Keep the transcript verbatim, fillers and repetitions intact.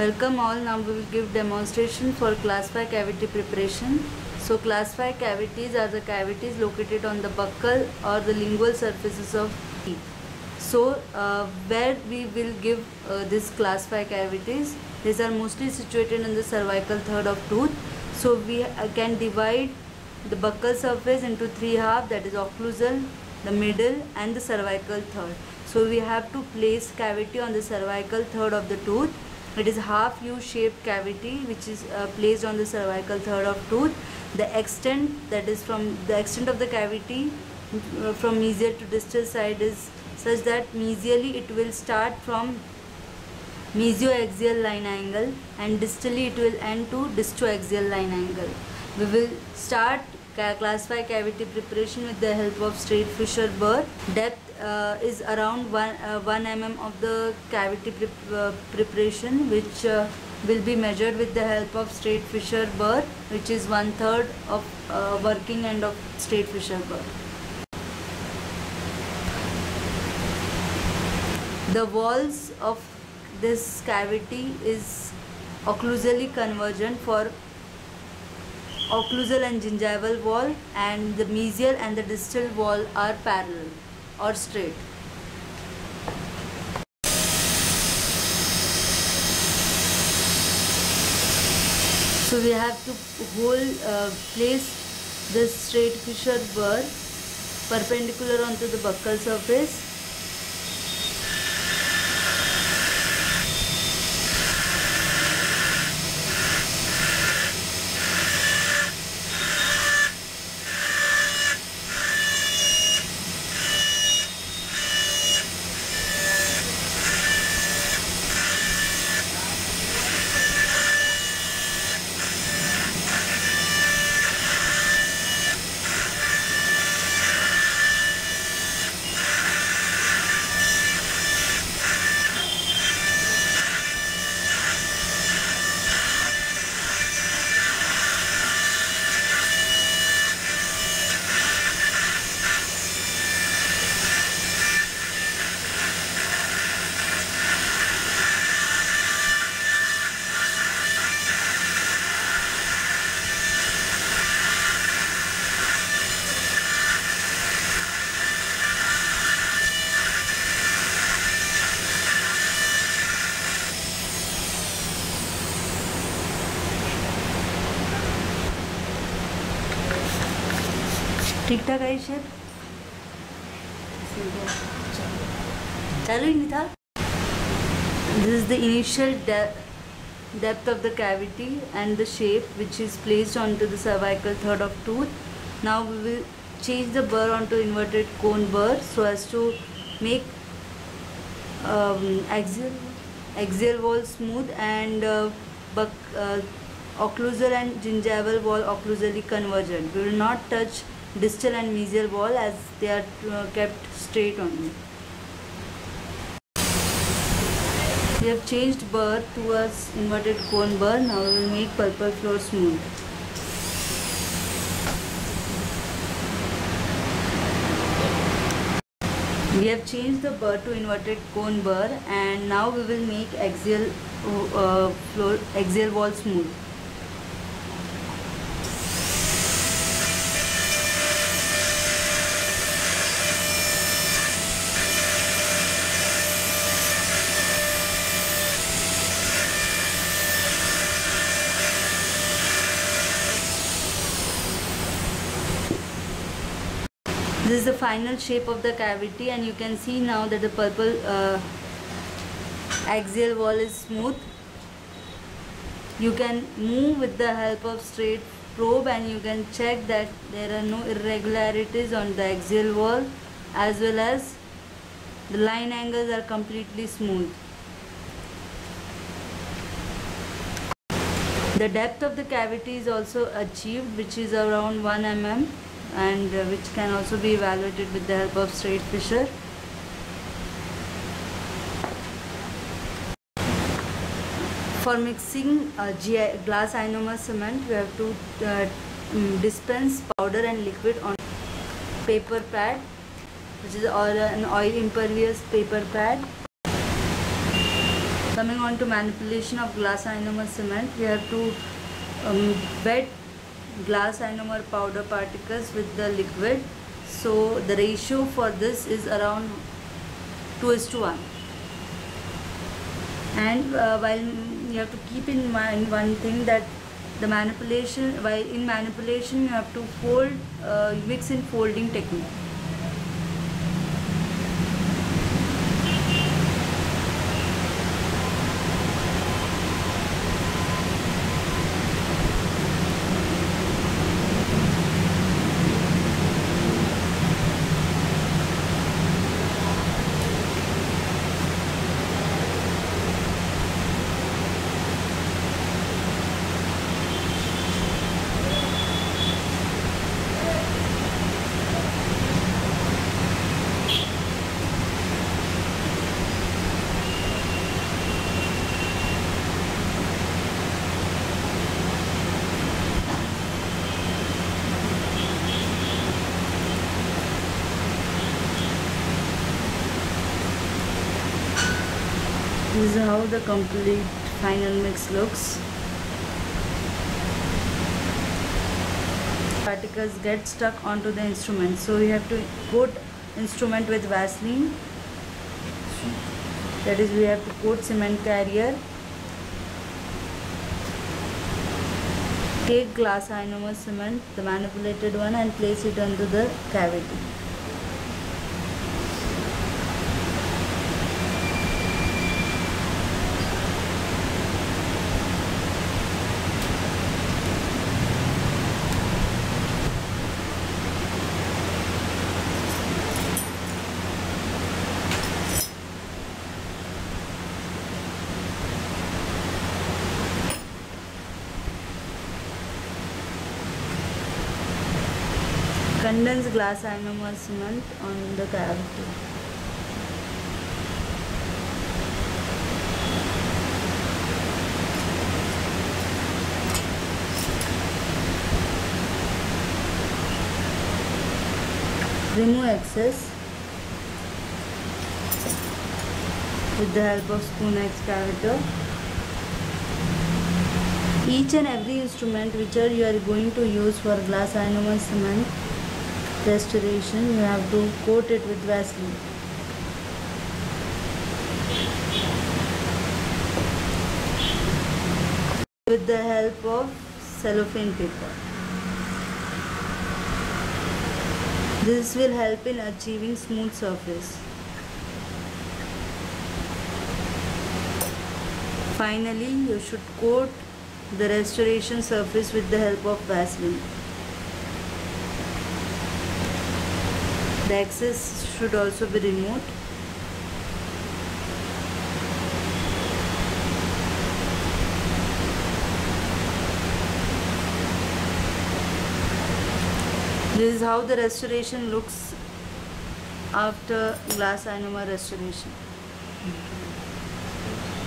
Welcome all. Now we will give demonstration for class five cavity preparation. So class five cavities are the cavities located on the buccal or the lingual surfaces of teeth. So uh, where we will give uh, this class five cavities, these are mostly situated in the cervical third of tooth. So we uh, can divide the buccal surface into three halves, that is occlusal, the middle and the cervical third. So we have to place cavity on the cervical third of the tooth. It is half U-shaped cavity which is uh, placed on the cervical third of tooth. The extent, that is from the extent of the cavity uh, from mesial to distal side is such that mesially it will start from mesioaxial line angle and distally it will end to distoaxial line angle. We will start class five cavity preparation with the help of straight fissure burr. Depth uh, is around one, uh, one millimeter of the cavity pre uh, preparation, which uh, will be measured with the help of straight fissure burr, which is one third of uh, working end of straight fissure burr. The walls of this cavity is occlusally convergent for occlusal and gingival wall, and the mesial and the distal wall are parallel or straight. So we have to hold uh, place this straight fissure burr perpendicular onto the buccal surface. ठीक ठाक है shape, चालू ही नहीं था. This is the initial de depth of the cavity and the shape which is placed onto the cervical third of tooth. Now we will change the burr onto inverted cone burr so as to make um, axial axial wall smooth and uh, buck, uh, occlusal and gingival wall occlusally convergent. We will not touch distal and mesial wall as they are uh, kept straight only. We have changed burr to a inverted cone burr. Now we will make pulpal floor smooth. We have changed the burr to inverted cone burr, and now we will make axial uh, floor axial wall smooth. This is the final shape of the cavity, and you can see now that the pulpal uh, axial wall is smooth. You can move with the help of straight probe and you can check that there are no irregularities on the axial wall, as well as the line angles are completely smooth. The depth of the cavity is also achieved, which is around one millimeter, and uh, which can also be evaluated with the help of straight fissure. For mixing uh, glass ionomer cement, we have to uh, dispense powder and liquid on paper pad, which is or an oil impervious paper pad. The coming on to manipulation of glass ionomer cement, we have to um, wet glass ionomer powder particles with the liquid. So the ratio for this is around two is to one. And uh, while you have to keep in mind one thing, that the manipulation, while in manipulation you have to fold, uh, mix in folding technique. This is how the complete final mix looks. Particles get stuck onto the instrument, so you have to coat instrument with Vaseline. That is, we have to coat cement carrier. Take glass ionomer cement, the manipulated one, and place it onto the cavity. Condense glass ionomer cement on the cavity. Remove excess with the help of spoon excavator. Each and every instrument which are you are going to use for glass ionomer cement restoration, you have to coat it with Vaseline. With the help of cellophane paper. This will help in achieving smooth surface. Finally, you should coat the restoration surface with the help of Vaseline. The excess should also be removed. This is how the restoration looks after glass ionomer restoration.